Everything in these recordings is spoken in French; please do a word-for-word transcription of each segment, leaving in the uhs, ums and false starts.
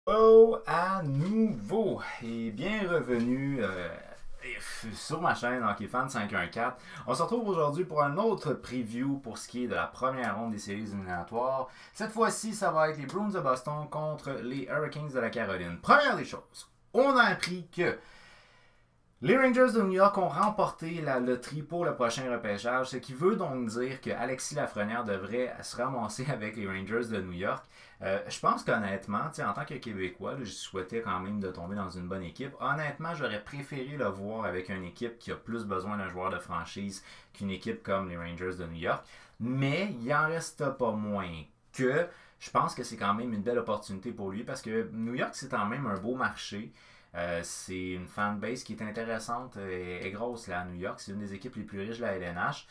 Oh, à nouveau et bien revenu euh, sur ma chaîne Hockey Fan cinq un quatre. On se retrouve aujourd'hui pour un autre preview pour ce qui est de la première ronde des séries éliminatoires. Cette fois-ci, ça va être les Bruins de Boston contre les Hurricanes de la Caroline. Première des choses, on a appris que les Rangers de New York ont remporté la loterie pour le prochain repêchage, ce qui veut donc dire que Alexis Lafrenière devrait se ramasser avec les Rangers de New York. Euh, je pense qu'honnêtement, en tant que Québécois, là, je souhaitais quand même de tomber dans une bonne équipe. Honnêtement, j'aurais préféré le voir avec une équipe qui a plus besoin d'un joueur de franchise qu'une équipe comme les Rangers de New York. Mais il en reste pas moins que je pense que c'est quand même une belle opportunité pour lui parce que New York, c'est quand même un beau marché. Euh, c'est une fanbase qui est intéressante et, et grosse là, à New York. C'est une des équipes les plus riches de la L N H.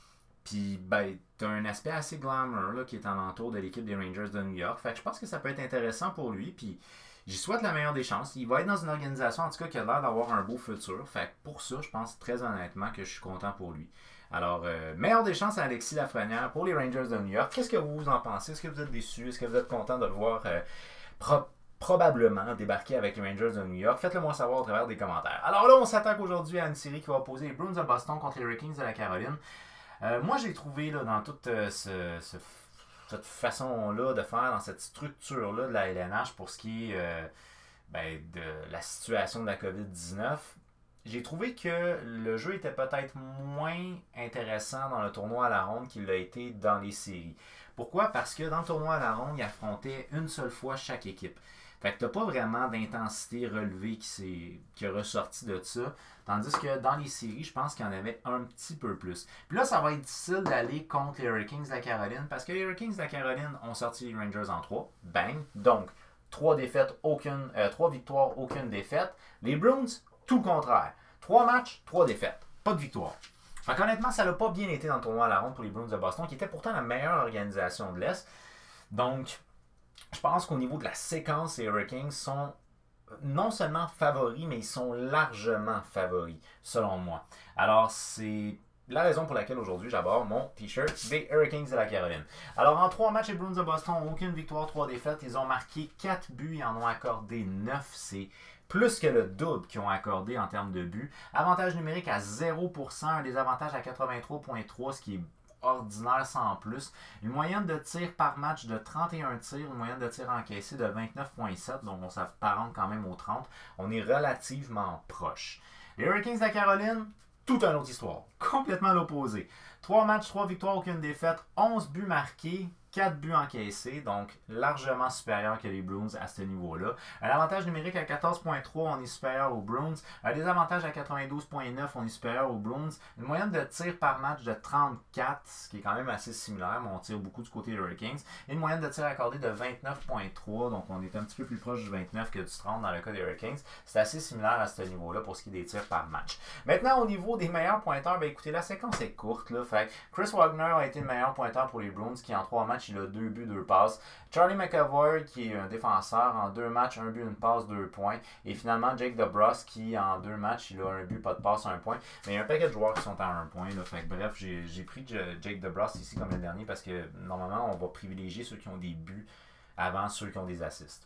Puis, ben, t'as un aspect assez glamour là, qui est en entour de l'équipe des Rangers de New York. Fait que je pense que ça peut être intéressant pour lui. Puis, j'y souhaite la meilleure des chances. Il va être dans une organisation, en tout cas, qui a l'air d'avoir un beau futur. Fait que pour ça, je pense très honnêtement que je suis content pour lui. Alors, euh, meilleure des chances à Alexis Lafrenière pour les Rangers de New York. Qu'est-ce que vous en pensez? Est-ce que vous êtes déçu? Est-ce que vous êtes content de le voir euh, propre? Probablement débarquer avec les Rangers de New York. Faites-le moi savoir au travers des commentaires. Alors là, on s'attaque aujourd'hui à une série qui va opposer les Bruins de Boston contre les Hurricanes de la Caroline. Euh, moi, j'ai trouvé là, dans toute euh, ce, ce, cette façon-là de faire, dans cette structure-là de la L N H pour ce qui est euh, ben, de la situation de la COVID dix-neuf, j'ai trouvé que le jeu était peut-être moins intéressant dans le tournoi à la ronde qu'il l'a été dans les séries. Pourquoi? Parce que dans le tournoi à la ronde, il affrontait une seule fois chaque équipe. Fait que t'as pas vraiment d'intensité relevée qui, s'est, qui a ressorti de ça. Tandis que dans les séries, je pense qu'il y en avait un petit peu plus. Puis là, ça va être difficile d'aller contre les Hurricanes de la Caroline parce que les Hurricanes de la Caroline ont sorti les Rangers en trois. Bang! Donc, trois défaites, aucune, euh, trois victoires, aucune défaite. Les Bruins, tout le contraire. Trois matchs, trois défaites. Pas de victoire. Fait qu'honnêtement, ça n'a pas bien été dans le tournoi à la ronde pour les Bruins de Boston, qui était pourtant la meilleure organisation de l'Est. Donc, je pense qu'au niveau de la séquence, les Hurricanes sont non seulement favoris, mais ils sont largement favoris, selon moi. Alors, c'est la raison pour laquelle aujourd'hui j'aborde mon t-shirt des Hurricanes de la Caroline. Alors, en trois matchs, les Bruins de Boston n'ont aucune victoire, trois défaites. Ils ont marqué quatre buts, ils en ont accordé neuf. C'est plus que le double qu'ils ont accordé en termes de buts. Avantage numérique à zéro pour cent, un désavantage à quatre-vingt-trois virgule trois, ce qui est ordinaire sans plus. Une moyenne de tirs par match de trente et un tirs, une moyenne de tirs encaissés de vingt-neuf virgule sept, donc on s'apparente quand même aux trente. On est relativement proche. Les Hurricanes de la Caroline, toute une autre histoire. Complètement l'opposé. trois matchs, trois victoires, aucune défaite, onze buts marqués, quatre buts encaissés, donc largement supérieur que les Bruins à ce niveau-là. Un avantage numérique à quatorze virgule trois, on est supérieur aux Bruins. Un désavantage à quatre-vingt-douze virgule neuf, on est supérieur aux Bruins. Une moyenne de tirs par match de trente-quatre, ce qui est quand même assez similaire, mais on tire beaucoup du côté des Hurricanes. Et une moyenne de tirs accordés de vingt-neuf virgule trois, donc on est un petit peu plus proche du vingt-neuf que du trente dans le cas des Hurricanes. C'est assez similaire à ce niveau-là pour ce qui est des tirs par match. Maintenant, au niveau des meilleurs pointeurs, ben écoutez, la séquence est courte, là. Fait Chris Wagner a été le meilleur pointeur pour les Bruins, qui en trois matchs, il a deux buts, deux passes. Charlie McAvoy, qui est un défenseur, en deux matchs, un but, une passe, deux points. Et finalement, Jake DeBrusk, qui en deux matchs, il a un but, pas de passe, un point. Mais il y a un paquet de joueurs qui sont à un point. Là. Fait que, bref, j'ai, j'ai pris Jake DeBrusk ici comme le dernier parce que normalement, on va privilégier ceux qui ont des buts avant ceux qui ont des assists.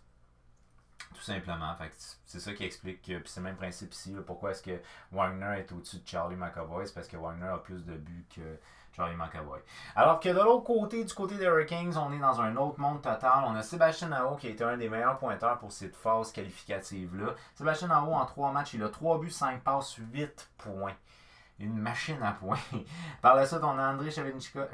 Tout simplement. Fait que c'est ça qui explique, que, puis c'est le même principe ici, là, pourquoi est-ce que Wagner est au-dessus de Charlie McAvoy, c'est parce que Wagner a plus de buts que Charlie McAvoy. Alors que de l'autre côté, du côté des Hurricanes, on est dans un autre monde total. On a Sébastien Aho qui a été un des meilleurs pointeurs pour cette phase qualificative-là. Sébastien Aho, en trois matchs, il a trois buts, cinq passes, huit points. Une machine à points. Par la suite, on a André Svechnikov.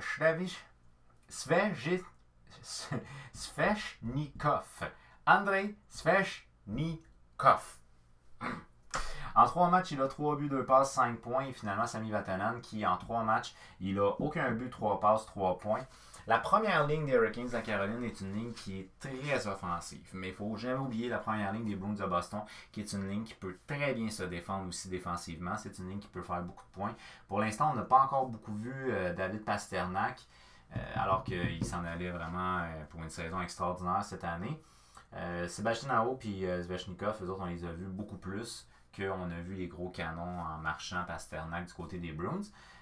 Svechnikov. Andrei Svechnikov. En trois matchs, il a trois buts, deux passes, cinq points. Et finalement, Sami Vatanen, qui en trois matchs, il a aucun but, trois passes, trois points. La première ligne des Hurricanes de la Caroline est une ligne qui est très offensive. Mais il ne faut jamais oublier la première ligne des Bruins de Boston, qui est une ligne qui peut très bien se défendre aussi défensivement. C'est une ligne qui peut faire beaucoup de points. Pour l'instant, on n'a pas encore beaucoup vu euh, David Pasternak, euh, alors qu'il s'en allait vraiment euh, pour une saison extraordinaire cette année. Euh, Sébastien Aho et euh, Svechnikov, eux autres, on les a vus beaucoup plus qu'on a vu les gros canons en marchant Pasternak du côté des Bruins.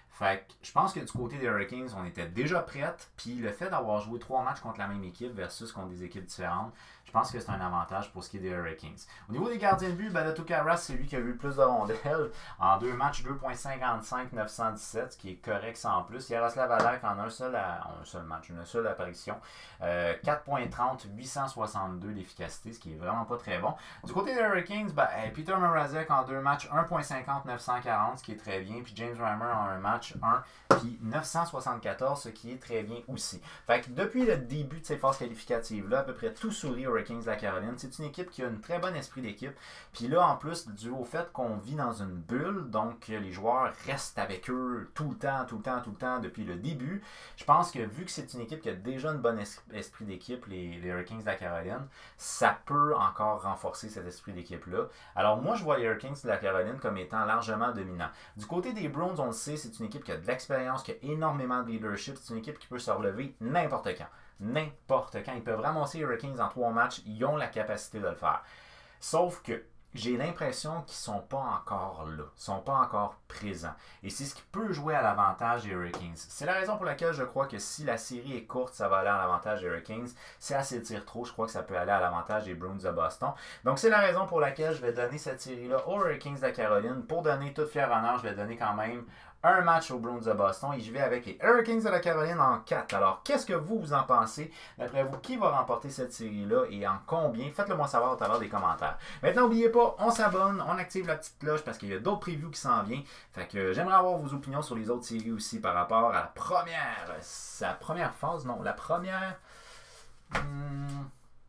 Fait que je pense que du côté des Hurricanes, on était déjà prêtes. Puis le fait d'avoir joué trois matchs contre la même équipe versus contre des équipes différentes, je pense que c'est un avantage pour ce qui est des Hurricanes. Au niveau des gardiens de but, Balato Karas, c'est lui qui a eu le plus de rondelles. En deux matchs, deux virgule cinquante-cinq, neuf cent dix-sept, ce qui est correct sans plus. Yaroslav Halak en un seul, à, un seul match, une seule apparition. Euh, quatre virgule trente, huit cent soixante-deux d'efficacité, ce qui est vraiment pas très bon. Du côté des Hurricanes, ben, Peter Mrazek en deux matchs, un virgule cinquante, neuf cent quarante, ce qui est très bien. Puis James Reimer en un match, un, puis neuf cent soixante-quatorze, ce qui est très bien aussi. Fait que depuis le début de ces phases qualificatives-là, à peu près tout sourit aux Hurricanes de la Caroline. C'est une équipe qui a un très bon esprit d'équipe. Puis là, en plus, dû au fait qu'on vit dans une bulle, donc les joueurs restent avec eux tout le temps, tout le temps, tout le temps depuis le début. Je pense que vu que c'est une équipe qui a déjà un bon esprit d'équipe, les, les Hurricanes de la Caroline, ça peut encore renforcer cet esprit d'équipe-là. Alors moi, je vois les Hurricanes de la Caroline comme étant largement dominants. Du côté des Bruins, on le sait, c'est une équipe qui a de l'expérience, qui a énormément de leadership. C'est une équipe qui peut se relever n'importe quand. N'importe quand. Ils peuvent ramasser les Hurricanes en trois matchs. Ils ont la capacité de le faire. Sauf que j'ai l'impression qu'ils ne sont pas encore là. Ils ne sont pas encore présents. Et c'est ce qui peut jouer à l'avantage des Hurricanes. C'est la raison pour laquelle je crois que si la série est courte, ça va aller à l'avantage des Hurricanes. Si elle s'étire trop, je crois que ça peut aller à l'avantage des Bruins de Boston. Donc c'est la raison pour laquelle je vais donner cette série-là aux Hurricanes de la Caroline. Pour donner toute fière honneur, je vais donner quand même un match aux Bruins de Boston et je vais avec les Hurricanes de la Caroline en quatre. Alors, qu'est-ce que vous, vous en pensez? D'après vous, qui va remporter cette série-là et en combien? Faites-le moi savoir au travers des commentaires. Maintenant, n'oubliez pas, on s'abonne, on active la petite cloche parce qu'il y a d'autres previews qui s'en viennent. Fait que j'aimerais avoir vos opinions sur les autres séries aussi par rapport à la première, sa première phase, non, la première... Hmm,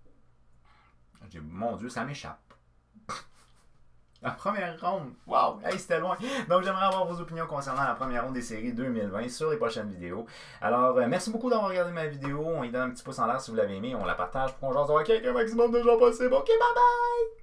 mon Dieu, ça m'échappe. La première ronde. Wow! Hey, c'était loin. Donc, j'aimerais avoir vos opinions concernant la première ronde des séries deux mille vingt sur les prochaines vidéos. Alors, euh, merci beaucoup d'avoir regardé ma vidéo. On y donne un petit pouce en l'air si vous l'avez aimé. On la partage pour qu'on jase avec un maximum de gens possible. OK, bye bye!